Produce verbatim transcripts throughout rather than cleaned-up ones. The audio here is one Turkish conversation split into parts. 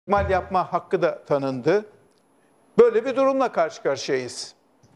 mal yapma hakkı da tanındı. Böyle bir durumla karşı karşıyayız.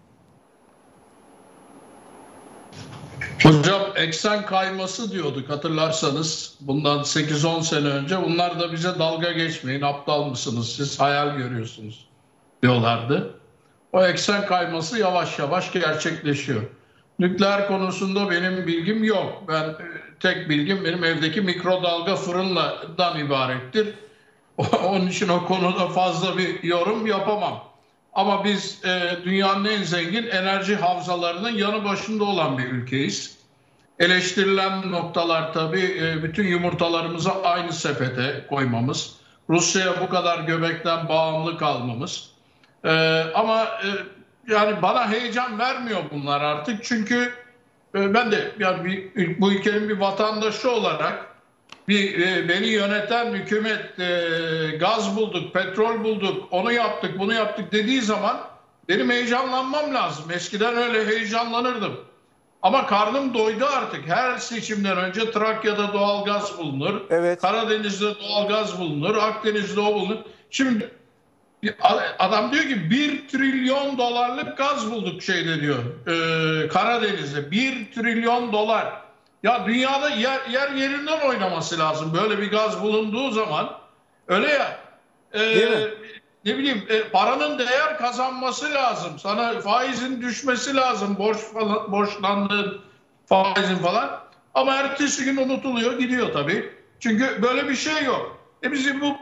Hocam eksen kayması diyorduk hatırlarsanız bundan sekiz on sene önce. Bunlar da bize dalga geçmeyin, aptal mısınız siz, hayal görüyorsunuz diyorlardı. O eksen kayması yavaş yavaş gerçekleşiyor. Nükleer konusunda benim bilgim yok. Ben tek bilgim benim evdeki mikrodalga fırından ibarettir. Onun için o konuda fazla bir yorum yapamam. Ama biz e, dünyanın en zengin enerji havzalarının yanı başında olan bir ülkeyiz. Eleştirilen noktalar tabii e, bütün yumurtalarımızı aynı sepete koymamız, Rusya'ya bu kadar göbekten bağımlı kalmamız. E, ama e, yani bana heyecan vermiyor bunlar artık, çünkü e, ben de yani bir, bu ülkenin bir vatandaşı olarak bir e, beni yöneten hükümet e, gaz bulduk, petrol bulduk, onu yaptık, bunu yaptık dediği zaman benim heyecanlanmam lazım. Eskiden öyle heyecanlanırdım. Ama karnım doydu artık. Her seçimden önce Trakya'da doğal gaz bulunur. Evet. Karadeniz'de doğal gaz bulunur. Akdeniz'de o bulunur. Şimdi adam diyor ki bir trilyon dolarlık gaz bulduk şeyde diyor. E, Karadeniz'de bir trilyon dolar. Ya dünyada yer, yer yerinden oynaması lazım. Böyle bir gaz bulunduğu zaman. Öyle ya. E, ne bileyim e, paranın değer kazanması lazım. Sana faizin düşmesi lazım. Borç falan, borçlandığın faizin falan. Ama ertesi gün unutuluyor, gidiyor tabii. Çünkü böyle bir şey yok. E bizim bu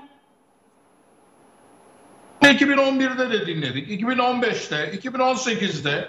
iki bin on birde de dinledik. iki bin on beşte, iki bin on sekizde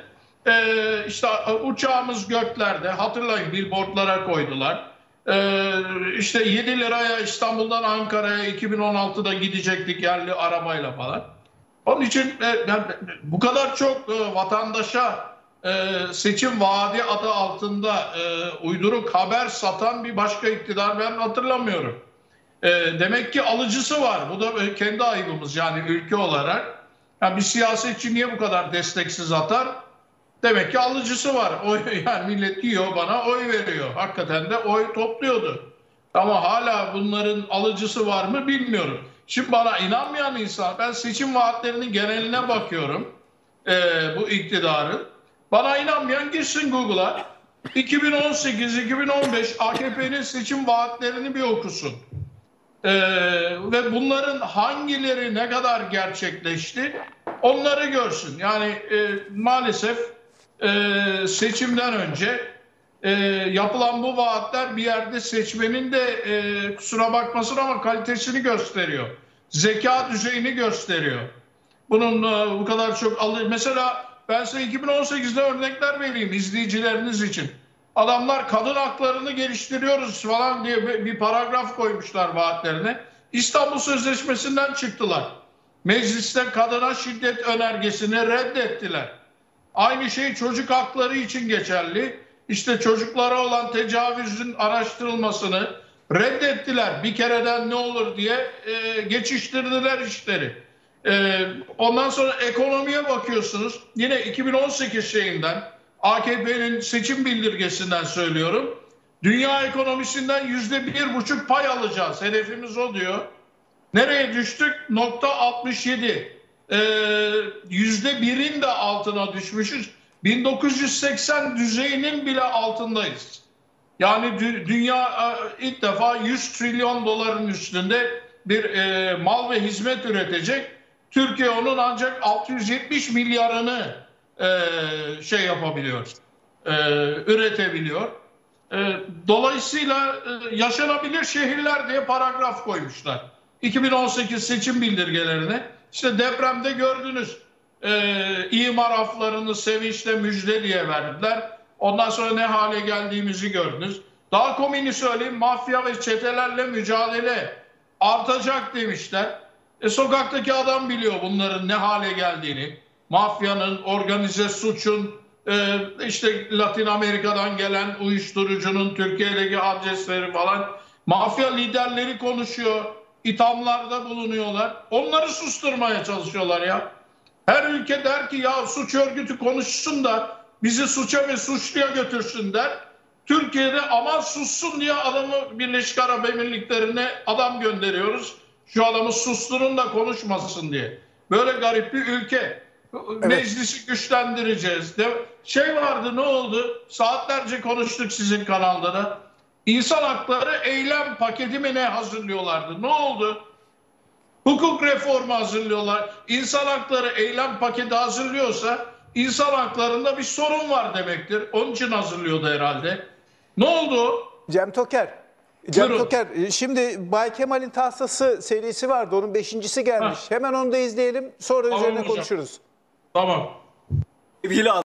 e, işte uçağımız göklerde, hatırlayın, billboardlara koydular. E, işte yedi liraya İstanbul'dan Ankara'ya iki bin on altıda gidecektik yerli arabayla falan. Onun için e, yani bu kadar çok e, vatandaşa e, seçim vaadi adı altında e, uyduruk haber satan bir başka iktidar ben hatırlamıyorum. E, demek ki alıcısı var. Bu da kendi ayıbımız yani ülke olarak. Yani bir siyasetçi niye bu kadar desteksiz atar? Demek ki alıcısı var. Oy, yani millet yiyor, bana oy veriyor. Hakikaten de oy topluyordu. Ama hala bunların alıcısı var mı bilmiyorum. Şimdi bana inanmayan insan, ben seçim vaatlerinin geneline bakıyorum. E, bu iktidarın. Bana inanmayan girsin Google'a. iki bin on sekiz iki bin on beş A K P'nin seçim vaatlerini bir okusun. Ee, ve bunların hangileri ne kadar gerçekleşti onları görsün. Yani e, maalesef e, seçimden önce e, yapılan bu vaatler bir yerde seçmenin de e, kusura bakmasın ama kalitesini gösteriyor. Zeka düzeyini gösteriyor. Bunun e, bu kadar çok alır. Mesela ben size iki bin on sekizde örnekler vereyim izleyicileriniz için. Adamlar kadın haklarını geliştiriyoruz falan diye bir paragraf koymuşlar vaatlerine. İstanbul Sözleşmesi'nden çıktılar. Mecliste kadına şiddet önergesini reddettiler. Aynı şey çocuk hakları için geçerli. İşte çocuklara olan tecavüzün araştırılmasını reddettiler. Bir kereden ne olur diye e, geçiştirdiler işleri. E, ondan sonra ekonomiye bakıyorsunuz. Yine iki bin on sekiz şeyinden, A K P'nin seçim bildirgesinden söylüyorum. Dünya ekonomisinden yüzde bir buçuk pay alacağız. Hedefimiz o diyor. Nereye düştük? Nokta altmış yedi. Ee, yüzde birin de altına düşmüşüz. bin dokuz yüz seksen düzeyinin bile altındayız. Yani dü dünya e, ilk defa yüz trilyon doların üstünde bir e, mal ve hizmet üretecek. Türkiye onun ancak altı yüz yetmiş milyarını Ee, şey yapabiliyor, e, üretebiliyor. E, dolayısıyla e, yaşanabilir şehirler diye paragraf koymuşlar. iki bin on sekiz seçim bildirgelerine. İşte depremde gördünüz. E, imar aflarını sevinçle müjde diye verdiler. Ondan sonra ne hale geldiğimizi gördünüz. Daha komini söyleyeyim, mafya ve çetelerle mücadele artacak demişler. E, sokaktaki adam biliyor bunların ne hale geldiğini. Mafyanın, organize suçun, e, işte Latin Amerika'dan gelen uyuşturucunun Türkiye'deki adresleri falan. Mafya liderleri konuşuyor, ithamlarda bulunuyorlar. Onları susturmaya çalışıyorlar ya. Her ülke der ki ya suç örgütü konuşsun da bizi suça ve suçluya götürsün der. Türkiye'de aman sussun diye adamı Birleşik Arap Emirlikleri'ne adam gönderiyoruz. Şu adamı susturun da konuşmasın diye. Böyle garip bir ülke. Evet. Meclisi güçlendireceğiz. De, şey vardı, ne oldu? Saatlerce konuştuk sizin kanalda da. İnsan hakları eylem paketi mi ne hazırlıyorlardı? Ne oldu? Hukuk reformu hazırlıyorlar. İnsan hakları eylem paketi hazırlıyorsa insan haklarında bir sorun var demektir. Onun için hazırlıyordu herhalde. Ne oldu? Cem Toker. Cem Buyurun. Toker, şimdi Bay Kemal'in tahtası serisi vardı. Onun beşincisi gelmiş. Heh. Hemen onu da izleyelim. Sonra Tamam üzerine hocam. konuşuruz. Tamam. Sevgili